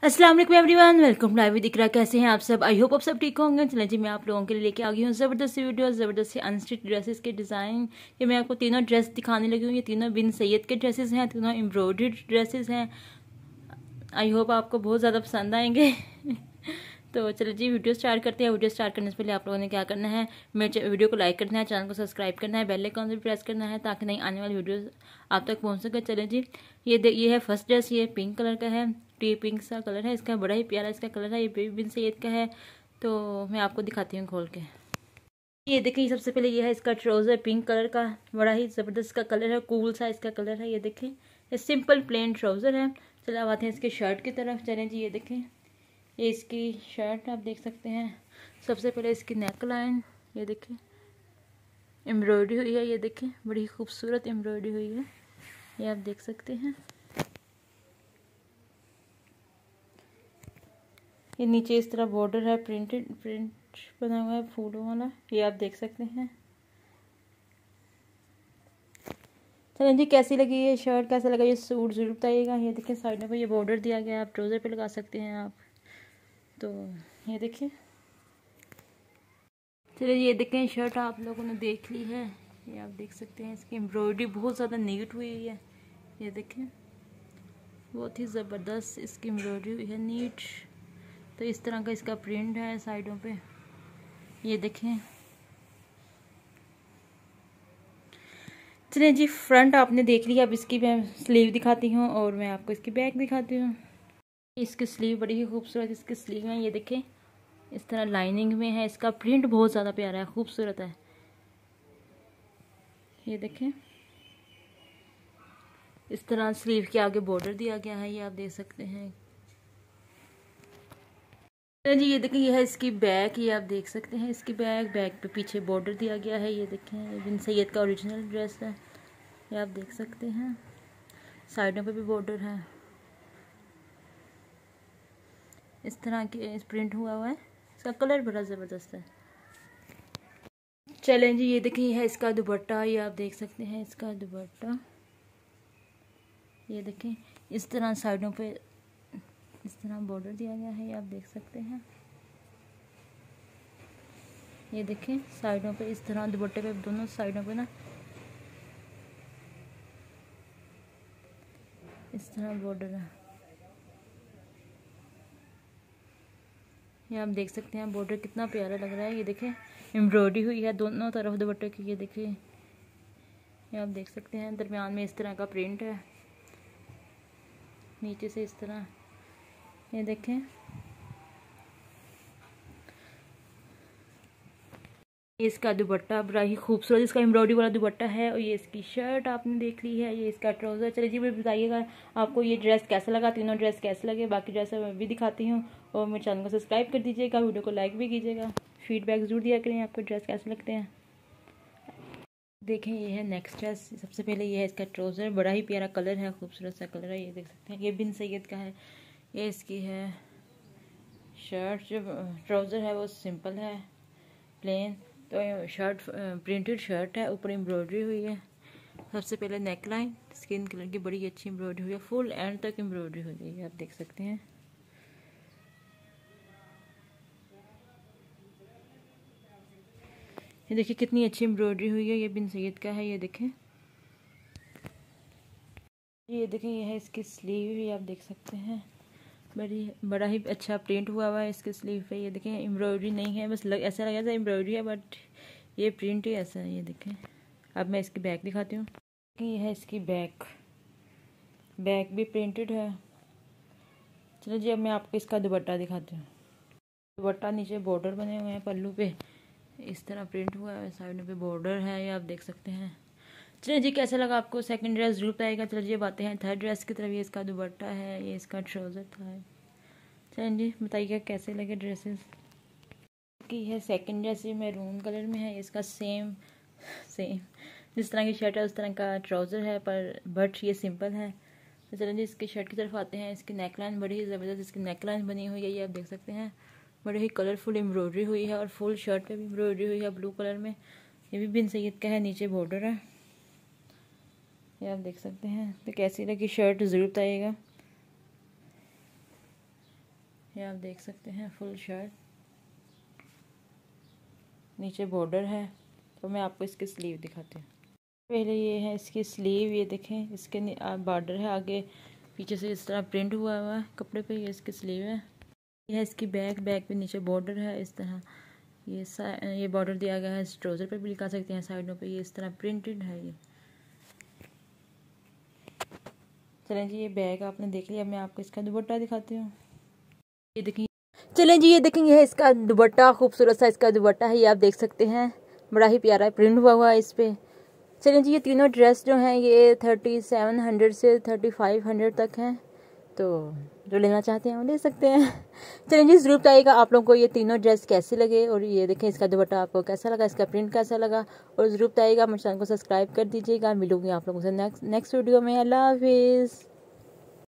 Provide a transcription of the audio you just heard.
अस्सलाम वालेकुम everyone, welcome to दिख रहा। कैसे हैं आप सब? आई होप आप सब ठीक होंगे। चलें जी, मैं आप लोगों के लिए लेके आ गई हूँ ज़बरदस्त वीडियो, ज़बरदस्त अनस्टिच ड्रेसेस के डिज़ाइन। ये मैं आपको तीनों ड्रेस दिखाने लगी हूँ। ये तीनों बिन सैयद के ड्रेसेस हैं, तीनों एम्ब्रॉयडर्ड ड्रेसेस हैं। आई होप आपको बहुत ज़्यादा पसंद आएंगे। तो चलो जी, वीडियो स्टार्ट करते हैं। वीडियो स्टार्ट करने से पहले आप लोगों ने क्या करना है, मेरे वीडियो को लाइक करना है, चैनल को सब्सक्राइब करना है, बेल आइकन भी प्रेस करना है ताकि नई आने वाली वीडियो आप तक पहुंच सके। चलें जी, ये है फर्स्ट ड्रेस। ये पिंक कलर का है, टी पिंक सा कलर है इसका, बड़ा ही प्यारा इसका कलर है। ये बिन सैयद का है, तो मैं आपको दिखाती हूँ खोल के। ये देखिए, सबसे पहले ये है इसका ट्राउज़र पिंक कलर का, बड़ा ही ज़बरदस्त का कलर है, कूल सा इसका कलर है। ये देखें, ये सिंपल प्लेन ट्राउज़र है। चलो अब आते हैं इसके शर्ट की तरफ। चलें जी, ये देखें, ये इसकी शर्ट आप देख सकते हैं। सबसे पहले इसकी नेक लाइन, ये देखें एम्ब्रॉयडरी हुई है। ये देखें, बड़ी खूबसूरत एम्ब्रॉयडरी हुई है, ये आप देख सकते हैं। ये नीचे इस तरह बॉर्डर है, प्रिंट बना हुआ है फूलों वाला, ये आप देख सकते हैं। चलें जी, कैसी लगी ये शर्ट, कैसा लगा ये सूट, ज़रूर बताइएगा। ये देखें, साइडों पे ये बॉर्डर दिया गया है, आप ट्राउज़र पे लगा सकते हैं आप। तो ये देखिए, चलिए ये देखें, शर्ट आप लोगों ने देख ली है। ये आप देख सकते हैं, इसकी एम्ब्रॉयडरी बहुत ज़्यादा नीट हुई है। ये देखें, बहुत ही ज़बरदस्त इसकी एम्ब्रॉयडरी हुई है, नीट। तो इस तरह का इसका प्रिंट है साइडों पे, ये देखें। चलिए जी, फ्रंट आपने देख लिया। अब इसकी मैं स्लीव दिखाती हूँ और मैं आपको इसकी बैक दिखाती हूँ। इसकी स्लीव बड़ी ही खूबसूरत इसकी स्लीव है। ये देखें, इस तरह लाइनिंग में है, इसका प्रिंट बहुत ज़्यादा प्यारा है, खूबसूरत है। ये देखें, इस तरह स्लीव के आगे बॉर्डर दिया गया है, ये आप देख सकते हैं। जी ये देखें, ये है इसकी बैक, ये आप देख सकते हैं इसकी बैक पे पीछे बॉर्डर दिया गया है। ये देखें, ये बिन सैयद का ओरिजिनल ड्रेस है, ये आप देख सकते हैं। साइडों पे भी बॉर्डर है, इस तरह के प्रिंट हुआ हुआ है। इसका कलर बड़ा ज़बरदस्त है। चलें जी, ये देखें, ये है इसका दुपट्टा, ये आप देख सकते हैं इसका दुपट्टा। ये देखें, इस तरह साइडों पे इस तरह बॉर्डर दिया गया है, ये आप देख सकते हैं। ये देखें, साइडों पे इस तरह दुपट्टे पे दोनों साइडों पे ना इस तरह बॉर्डर है, ये आप देख सकते हैं। बॉर्डर कितना प्यारा लग रहा है। ये देखें, एम्ब्रॉयडरी हुई है दोनों तरफ दुपट्टे की। ये देखिए, ये आप देख सकते हैं। दरमियान में इस तरह का प्रिंट है, नीचे से इस तरह। ये देखें, इसका दुपट्टा बड़ा ही खूबसूरत इसका एम्ब्रॉयडरी वाला दुपट्टा है। और ये इसकी शर्ट आपने देख ली है, ये इसका ट्राउज़र। चलिए जी, मुझे बताइएगा आपको ये ड्रेस कैसा लगा, तीनों ड्रेस कैसे लगे। बाकी ड्रेस मैं भी दिखाती हूँ। और मेरे चैनल को सब्सक्राइब कर दीजिएगा, वीडियो को लाइक भी कीजिएगा, फीडबैक ज़रूर दिया करें आपको ड्रेस कैसे लगते हैं। देखें, ये है नेक्स्ट ड्रेस। सबसे पहले ये है इसका ट्राउज़र, बड़ा ही प्यारा कलर है, खूबसूरत सा कलर है, ये देख सकते हैं। ये बिन सैयद का है। ये इसकी है शर्ट, जो ट्राउज़र है वो सिंपल है, प्लेन। तो शर्ट प्रिंटेड शर्ट है, ऊपर एम्ब्रॉयडरी हुई है। सबसे पहले नेक लाइन स्किन कलर की बड़ी अच्छी एम्ब्रॉयडरी हुई है, फुल एंड तक एम्ब्रॉयडरी हुई है, आप देख सकते हैं। ये देखिए, कितनी अच्छी एम्ब्रॉयडरी हुई है। ये बिन सैयद का है, ये देखें। ये देखें, ये है इसकी स्लीव, ये आप देख सकते हैं। बड़ा ही अच्छा प्रिंट हुआ है इसके स्लीव पे। ये देखें, एम्ब्रॉयडरी नहीं है, बस ऐसा लगा था एम्ब्रॉयडरी है, बट ये प्रिंट ही ऐसा है। ये देखें, अब मैं इसकी बैक दिखाती हूँ। ये है इसकी बैक भी प्रिंटेड है। चलो जी, अब मैं आपको इसका दुपट्टा दिखाती हूँ। दुपट्टा नीचे बॉर्डर बने हुए हैं, पल्लू पे इस तरह प्रिंट हुआ है, साइड पे बॉर्डर है, ये आप देख सकते हैं। चलिए जी, कैसा लगा आपको सेकंड ड्रेस जरूर बताइएगा। चलिए जी, बातें हैं थर्ड ड्रेस की तरफ। ये इसका दुपट्टा है, ये इसका ट्राउज़र था। चलिए जी, बताइएगा कैसे लगे ड्रेसेस। की है सेकंड ड्रेस, ये मैरून कलर में है। इसका सेम जिस तरह की शर्ट है उस तरह का ट्राउज़र है, बट ये सिंपल है। तो चलिए जी, इसकी शर्ट की तरफ आते हैं। इसकी नेक लाइन बड़ी ही ज़बरदस्त इसकी नेक लाइन बनी हुई है, ये आप देख सकते हैं। बड़ी ही कलरफुल एम्ब्रॉयडरी हुई है और फुल शर्ट पे भी एम्ब्रॉयडरी हुई है ब्लू कलर में। ये भी बिन सैयद का है, नीचे बॉर्डर है, ये आप देख सकते हैं। तो कैसी लगी शर्ट ज़रूर बताइएगा। ये आप देख सकते हैं फुल शर्ट, नीचे बॉर्डर है। तो मैं आपको इसकी स्लीव दिखाती हूँ। पहले ये है इसकी स्लीव, ये देखें इसके बॉर्डर है, आगे पीछे से इस तरह प्रिंट हुआ हुआ है कपड़े पे। ये इसकी स्लीव है। ये है इसकी बैक, बैक पे नीचे बॉर्डर है इस तरह। ये बॉर्डर दिया गया है, ट्राउज़र पे भी लिखा सकते हैं, साइडों पे ये इस तरह प्रिंटेड है। ये चलें जी, ये बैग आपने देख लिया। मैं आपको इसका दुपट्टा दिखाती हूँ। ये देखें, चलें जी, ये देखेंगे ये इसका दुपट्टा, खूबसूरत सा इसका दुपट्टा है। ये आप देख सकते हैं, बड़ा ही प्यारा प्रिंट हुआ है इस पे। चलें जी, ये तीनों ड्रेस जो हैं ये 3700 से 3500 तक हैं। तो जो लेना चाहते हैं वो ले सकते हैं। चलें जी, ज़रूर बताइएगा आप लोगों को ये तीनों ड्रेस कैसे लगे, और ये देखें इसका दुपट्टा आपको कैसा लगा, इसका प्रिंट कैसा लगा। और ज़रूर बताइएगा, मेरे चैनल को सब्सक्राइब कर दीजिएगा। मिलूंगी आप लोगों से नेक्स्ट वीडियो में। अल्लाह हाफिज़।